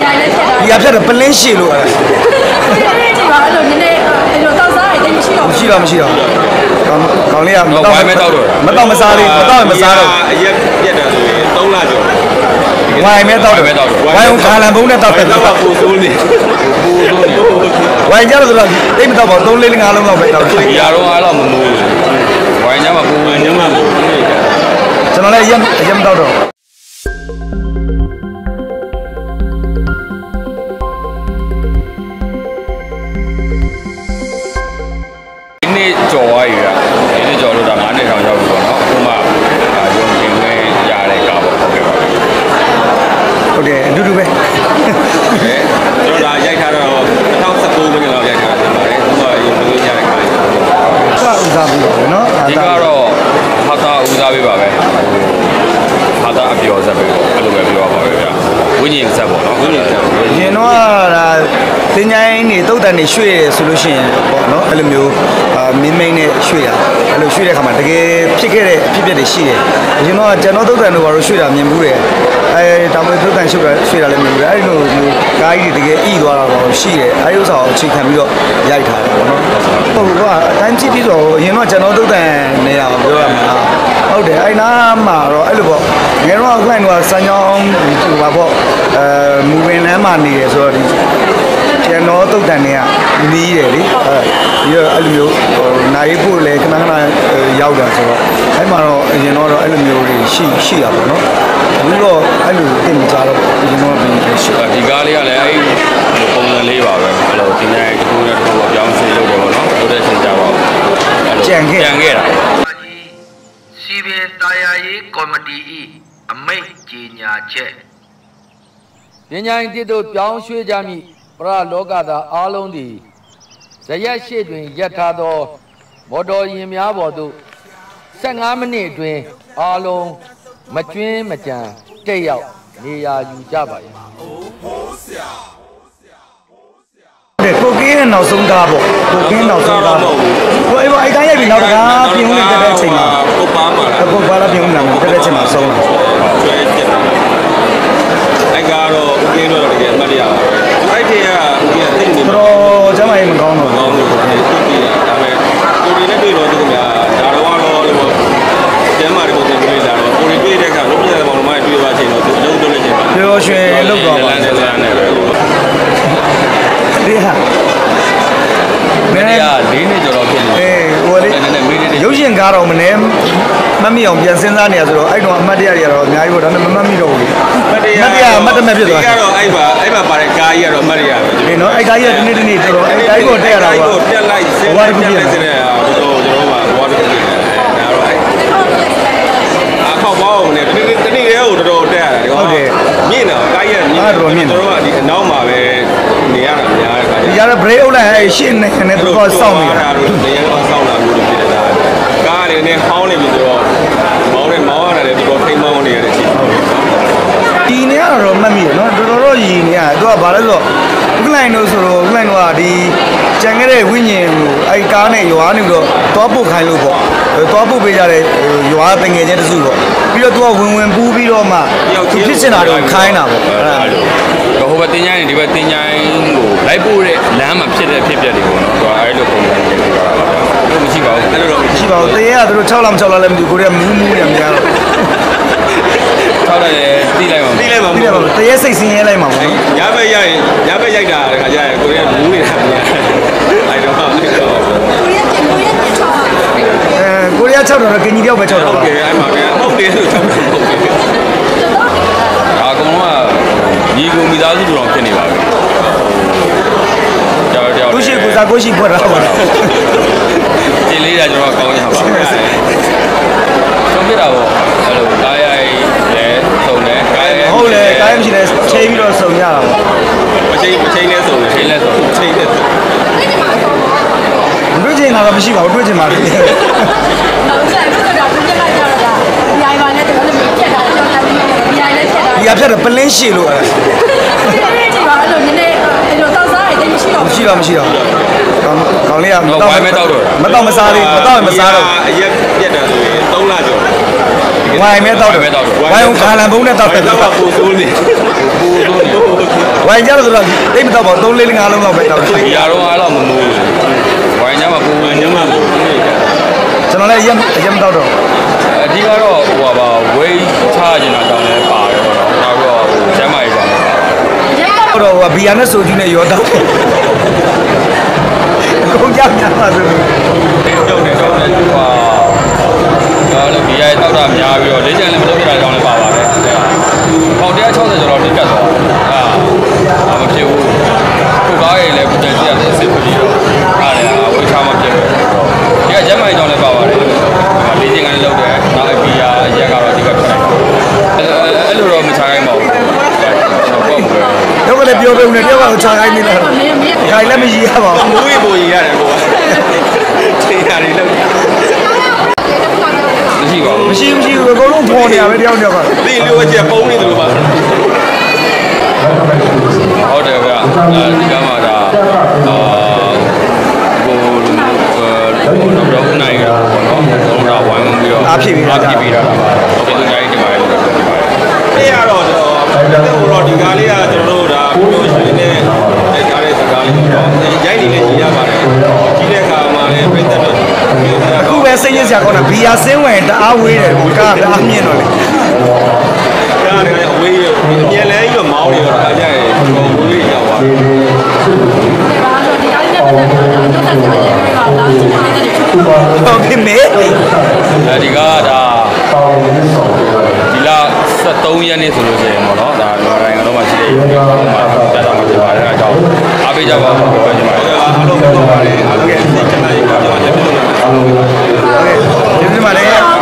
ဒီအဖြစ်တော့ပလင်းရှည်လို့အဲ့ဒီပါအဲ့လိုနည်းနည်းအဲ့လိုတောက်စားရတယ်မရှိတော့မရှိတော့ကောင်းလေးကမတော့မတော့မစားလေးမတော့မစားတော့အရက်ပြက်တယ်ဆိုရင်3လကျော်ဝိုင်မဲတော့ဝိုင်ကခါလန်ဘုံနဲ့တော့တယ်တော့ပူဆိုးနေဝိုင်ကြတော့ဆိုတော့တိတ်မတော့ပါ3 4 5လုံးလောက်ပဲတော့ဒီရတော့အဲ့လောက်မမိုးဝိုင်ညမှာပူဝင်ညမှာကျွန်တော်လည်းရက်မတော့တော့ကျော်သွားပြီဗျာဒီနေ့ကျော်လို့ဒါ9နှစ်တောင်ရောက်ပြီပေါ့နော်အခုမှရုံတင်ခွင့်ရတဲ့ကားပေါ့ဟုတ်ကဲ့ပါဟုတ်တယ်အတူတူပဲကျွန်တော်ဒါရိုက်ထားတော့2019ခုနှစ်လောက်ရိုက်ထားတာဖြစ်ပါတယ်အခုမှရုံတင်ခွင့်ရတဲ့ကားဟာဦးစားပြီးတော့နော်ဒီကတော့ဟာတာဦးစားပေးပါပဲဟာတာအပြော်ဆက်ပဲပေါ့အဲ့လိုပဲပြောပါပဲဗျာဝိညာဉ်ဆက်ပေါ့နော်ဝိညာဉ်ဆက်ရင်တော့ဒါတင်ချိုင်းနေတုတ်တန်နေရွှေ့ရဆိုလို့ရှိရင်ပေါ့နော်အဲ့လိုမျိုးမင်းမိန်နဲ့ရွှေ့ရအဲ့လိုရွှေ့တဲ့ခါမှာတကယ်ဖြစ်ခဲ့တဲ့အဖြစ်အပျက်တွေရှိတယ်အရင်တော့ကျွန်တော်တုတ်တန်တို့ဘာလို့ရွှေ့တာမြင်ဘူးတယ်တောင်မွေတုတ်တန်ရွှေ့တာလည်းမြင်ဘူးတယ်အဲ့လိုမျိုးကားကြီးတွေတကယ်ဣသွားတာတော့ရှိတယ်အဲ့ဒီဥစ္စာကိုအခြေခံပြီးတော့ရိုက်ထားတယ်ပေါ့နော်ဟုတ်ကအတိုင်းကြည့်ပြီးတော့အရင်တော့ကျွန်တော်တုတ်တန်နေရအောင်ပြောရမှာဟုတ်တယ်အဲ့နားမှာတော့အဲ့လိုပေါ့ငယ်တော့အခုနိုင်တော့စမ်းချောင်းဟိုပါပေါ့မူဝင်လမ်းမှာနေရဆိုတော့ဒီကျွန်တော်တုတ်တန်တွေကနီးတယ်လေပြီးတော့အဲ့လိုမျိုးနိုင်ဖို့လည်းခဏခဏရောက်တာဆိုတော့အဲ့မှာတော့အရင်တော့အဲ့လိုမျိုးတွေရှိတာပေါ့နော်အခုတော့အဲ့လိုသိမကြတော့အရင်တော့ပြီးရှိဒီကားလေးကလည်းအဲ့ပုံစံလေးပါပဲအဲ့လိုဒီနေ့တစ်ခုနဲ့တစ်ခုပြောင်းရွှေ့လုပ်တယ်ပေါ့နော်လုပ်တဲ့ချိန်ကြတော့ကြံခဲ့တာစီပင်တာယာရေးကော်မတီ၏အမိန့်ကြီးညာချက်ပညာရေးတိတို့ပြောင်းရွှေ့ကြမည်ပရလောကသားအားလုံးသည်ဇရက်ရှိတွင်ရပ်ထားသောမော်တော်ယာဉ်များပေါ်သို့15မိနစ်အတွင်းအားလုံးမကျွင်းမကြံတက်ရောက်နေရာယူကြပါရဲ့ကိုကင်းနဲ့နောက်ဆုံးကားပေါ့ကိုကင်းနောက်ဆုံးကားပေါ့ဟိုအဲ့ကားရိုက်ပြီးနောက်တကားပြင်ဦးနဲ့တက်တဲ့အချိန်မှာကိုပါမှာလားကိုပါလာပြင်ဦးနဲ့တက်တဲ့အချိန်မှာဆုံးတာအဲ့ကတော့ဦးကင်းတော့တကယ်အမှတ်ရပါပဲအဲ့ဒီကဦးကင်းသိနေတော့ကျမကြီးမကောင်းတော့ကောင်းလို့ဖြစ်နေတာဒါပေမဲ့ကိုရီနဲ့တွေ့တော့သူကဒါတော့လို့ကျမ်းမာတယ်ပုံစံမျိုးလာတော့ကိုရီတွေ့တဲ့အခါလုံးပြတဲ့ဘောလုံးမတွေ့ပါချင်းတော့သူလုံးလုံးနေချင်းပါပြောရွှင်လောက်တော့ပါလမ်းနဲ့ပဲဒီဟာမင်းက၄နှစ်ကျော်တော့ဖြစ်နေတယ်ဟိုလေရုပ်ရှင်ကားတော့မနေမမိအောင်ပြန်စဉ်းစားနေရဆိုတော့အဲ့တော့အမတ်တရားတွေကတော့အများကြီးပေါ့ဒါပေမဲ့မမိတော့ဘူးအမတ်တရားအမတ်တမဲ့ဖြစ်သွားတယ်ကတော့အဲ့မှာပါတဲ့ကားကြီးကတော့အမတ်တရားပဲဒီနော်အဲ့ကားကြီးကဒီနေ့တော်တော်အဲ့ကားကိုတက်ရတာပေါ့တက်လိုက်စဉ်းစားတက်လိုက်စဉ်းစားတော့ကျွန်တော်ကဘောတစ်ခုဖြစ်တယ်ဒါတော့အဲ့အောက်ပေါင်းနဲ့ဒီနေ့ရဲကိုတော်တော်တက်ရတာဟုတ်တယ်မြင့်တော့ကားကြီးကမြင့်တော်တော်ကဒီအနောက်မှာပဲနေရတာများတယ်ဒီရတဲ့ break အုပ်လိုက်အဲ့ရှင်းနေတော့စောင့်နေတာနေရတော့စောင့်လာလို့ဖြစ်နေတာကားတွေနဲ့ဟောင်းနေပြီဆိုတော့မောင်းရတယ်တော်တော်ထိမ်းမောင်းနေရတဲ့ချိန်ဒီနေရတော့မှတ်မိတယ်နော်တော်တော်ရည်နေရသူကဘာလဲဆိုတော့ဥက္ကလိုင်းတို့ဆိုတော့ဥက္ကလိုင်းတို့ကဒီကြံခဲ့တဲ့ဝိညာဉ်ကိုအဲ့ကားနဲ့ရွာနေပြီးတော့သွားပုတ်ခိုင်းလို့ပေါ့သွားပုတ်ပေးကြတဲ့ရွာတငယ်ချင်းတစုပေါ့ပြီးတော့သူကဝင်ပူးပြီးတော့မှသူဖြစ်စင်တာတွေခိုင်းတာပေါ့အဲ့ဒါဟိုဘက်တင်ချိုင်းနေဒီဘက်တင်ချိုင်းကိုလိုက်ပို့တဲ့လမ်းမှာဖြစ်တဲ့ဖြစ်ပျက်တွေပေါ့နော်သူကအဲ့လိုပုံစံမျိုးပြောတာပါဗျာလို့မရှိပါဘူးအဲ့လိုတော့မရှိပါဘူးတရေကသူတို့6လ6လလည်းမသိဘူးကိုရီးယားမူးနေများတော့ 6လလည်းတီးလိုက်ပါတရေစိတ်ဆင်းရဲလိုက်မှာပေါ့နော်ညဘက်ရိုက်တာခါကျရင်ကိုရီးယားမူးနေတာများအဲ့တော့ကိုရီးယား6တော့ကင်ကြီးတယောက်ပဲ6တော့ဟုတ်ကဲ့အဲ့မှာဗျာဟုတ်တယ်လို့6ဟုတ်ကဲ့ဒါအကုန်လုံးကညီကိုမိသားစုတို့တော့ဖြစ်နေပါပြီကိုရှိကိုစားကိုရှိဖွက်တာပါဒီလေးကကျွန်တော်ကောင်းရပါဘူးဆုံးပြတာပေါ့အဲ့လိုကားရိုက်လဲစုံတယ်ကားရိုက်ဟုတ်လေကားရိုက်မရှိလဲချိန်ပြီးတော့စုံရတာပေါ့မချိန်လဲစုံချိန်လဲစုံတွေ့ချင်တာတော့မရှိပါဘူးတွေ့ချင်ပါလေဟုတ်ကဲ့အခုတော့ပြတ်လိုက်ကြတော့ဒါဒီအိုင်ပါနဲ့တကယ်လို့ပြတ်တာတော့ဒီအိုင်လည်းပြတ်တာဒီအဖြစ်တော့ပလင်းရှည်လို့ဒီပါအဲ့လိုနည်းနည်းအဲ့လိုတောက်စားရတယ်မရှိတော့မရှိတော့ကောင်းလေးကမတော့မတော့မစားလေးမတော့မစားတော့အရက်ပြတ်တယ်ဆိုရင်3လကျော်ဝိုင်မဲတော့တယ်ဝိုင်ခါလန်ဘုံနဲ့တော့တယ်တော့ပူဆိုးနေဝိုင်ကြတော့ဆိုတော့တိတ်မတော့ပါ3 4 5လုံးလောက်ပဲတောက်တယ်ဒီအားလုံးအားလုံးမမိုးဘူးဝိုင်းညမှာပူညမှာပူနေကြကျွန်တော်လည်းရက်မတော့တော့အဓိကတော့ဟိုပါဝေးချနေတာကြောင့်လည်းပါတယ်ပေါ့နော်နောက်တော့ကျမ်းမာရေးကြောင့်လည်းပါတယ်တော့ဘီယာနဲ့ဆိုကျူးနဲ့ရောတော့တယ်အကုန်ကြောက်များပါဆိုတုံတယ်ဟိုဒါလည်းဘီယာတောက်တာများပြီးတော့လေ့ကျင့်လည်းမလုပ်ရတာကြောင့်လည်းပါပါတယ်ပေါင်160ကျော်တော့တိကျသွားအာမဖြစ်ဘူးခုကားရည်လည်းပြန်ကြည့်ရတယ်စစ်ပြီးတော့အားလည်းဝေးချမှဖြစ်တယ်ဒီကကျမ်းမာရေးကြောင့်လည်းပါပါတယ်လေ့ကျင့်ကလည်းလုပ်တယ်နောက်ဘီယာရက်ကတော့ဒီကဖြစ်တယ်အဲ့လိုတော့မချခိုင်းပါဘူးတော့လည်းပြောပေးဦးနဲ့တယောက်ကချာခိုင်းနေလားခိုင်းလည်းမရရပါဘူးမွေးပေါ်ရရတယ်ကွာချိန်ရတယ်လို့မရှိပါဘူးမရှိဘူးအကုန်လုံးပေါ်နေရပဲတယောက်ကဒီလိုအချက်ပုံးနေတယ်လို့ပါဟုတ်တယ်ဗျာဒီကမှဒါတော့နိုင်တာပေါ့နော်တော့ဝိုင်းပြီးတော့အားဖြည့်ပြီးတာပါဟုတ်ကဲ့သူညာကြီးတင်ပါတယ်လို့ပြောပါတယ်အဲ့ရတော့တော့ဒီကားလေးကကျွန်တော်တို့ဒါပြောရှင်နေအဲ့ကားလေးစကားလေးပေါ့နော်ရိုက်နေလည်းကြီးရပါတယ်ကြီးတဲ့အခါမှာလည်းပြတ်တက်တော့အခုပဲစိတ်ရစရာကောင်းတာဘီယာစင်းဝင်တအားဝေးတယ်ကားတအားမြင့်တော့လေဒါလည်းအဝေးရအမြဲလဲပြီးတော့မောင်းနေတော့အားကြရင်ဟိုဝေးရောက်သွားတယ်ဟုတ်ပြီမေဒီကဒါဒီလ73ရက်နေ့ဆိုလို့ရှိရင်ပေါ့နော်ဒါနိုင်ငံတော်မှာရှိတဲ့ဒီကောင်မှာတက်တာမှာဖြစ်ပါတယ်အဲအကြောင်းအားပေးကြပါဦးပြောချင်ပါတယ်အားလုံးပြောပါတယ်အားလုံးရဲ့စိတ်ချမ်းသာရေးပါကျွန်တော်လည်းပြုလုပ်နေပါတယ်ဟုတ်ကဲ့ကျေးဇူးတင်ပါတယ်